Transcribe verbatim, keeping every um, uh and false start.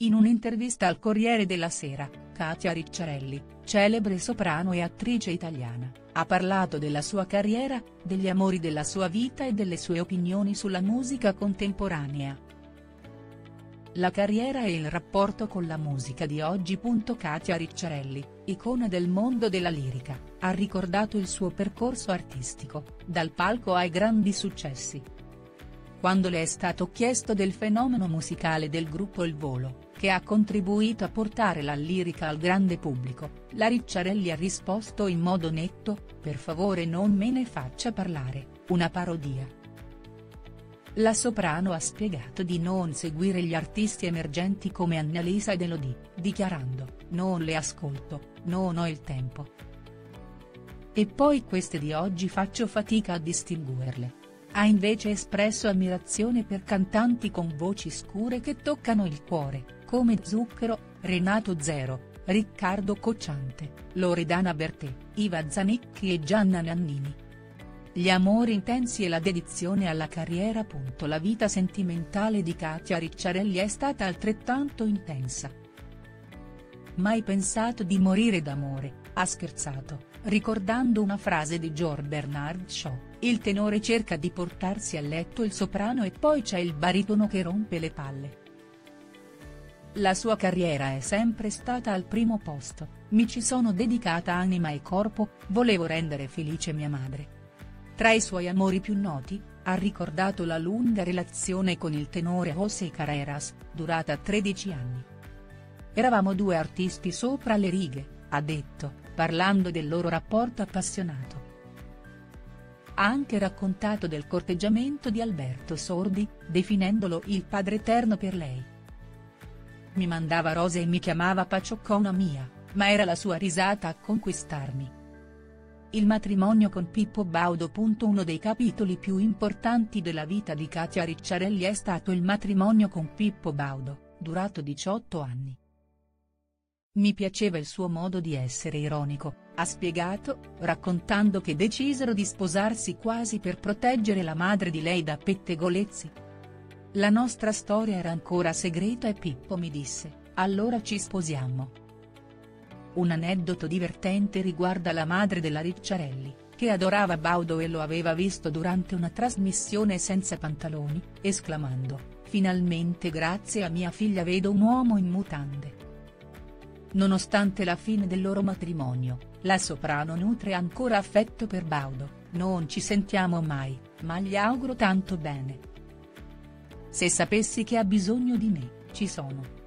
In un'intervista al Corriere della Sera, Katia Ricciarelli, celebre soprano e attrice italiana, ha parlato della sua carriera, degli amori della sua vita e delle sue opinioni sulla musica contemporanea. La carriera e il rapporto con la musica di oggi. Katia Ricciarelli, icona del mondo della lirica, ha ricordato il suo percorso artistico, dal palco ai grandi successi. Quando le è stato chiesto del fenomeno musicale del gruppo Il Volo, che ha contribuito a portare la lirica al grande pubblico, la Ricciarelli ha risposto in modo netto: "Per favore non me ne faccia parlare, una parodia". La soprano ha spiegato di non seguire gli artisti emergenti come Annalisa ed Elodie, dichiarando: "Non le ascolto, non ho il tempo. E poi queste di oggi faccio fatica a distinguerle". Ha invece espresso ammirazione per cantanti con voci scure che toccano il cuore, come Zucchero, Renato Zero, Riccardo Cocciante, Loredana Bertè, Iva Zanicchi e Gianna Nannini. Gli amori intensi e la dedizione alla carriera. La vita sentimentale di Katia Ricciarelli è stata altrettanto intensa. "Mai pensato di morire d'amore", ha scherzato, ricordando una frase di George Bernard Shaw: "Il tenore cerca di portarsi a letto il soprano e poi c'è il baritono che rompe le palle". La sua carriera è sempre stata al primo posto: "Mi ci sono dedicata anima e corpo, volevo rendere felice mia madre". Tra i suoi amori più noti, ha ricordato la lunga relazione con il tenore José Carreras, durata tredici anni. "Eravamo due artisti sopra le righe", ha detto, parlando del loro rapporto appassionato. Ha anche raccontato del corteggiamento di Alberto Sordi, definendolo il padre eterno per lei. "Mi mandava rose e mi chiamava pacioccona mia, ma era la sua risata a conquistarmi". Il matrimonio con Pippo Baudo. Uno dei capitoli più importanti della vita di Katia Ricciarelli è stato il matrimonio con Pippo Baudo, durato diciotto anni. "Mi piaceva il suo modo di essere ironico", ha spiegato, raccontando che decisero di sposarsi quasi per proteggere la madre di lei da pettegolezzi. "La nostra storia era ancora segreta e Pippo mi disse: 'Allora ci sposiamo'". Un aneddoto divertente riguarda la madre della Ricciarelli, che adorava Baudo e lo aveva visto durante una trasmissione senza pantaloni, esclamando: "Finalmente grazie a mia figlia vedo un uomo in mutande". Nonostante la fine del loro matrimonio, la soprano nutre ancora affetto per Baudo: "Non ci sentiamo mai, ma gli auguro tanto bene. Se sapessi che ha bisogno di me, ci sono".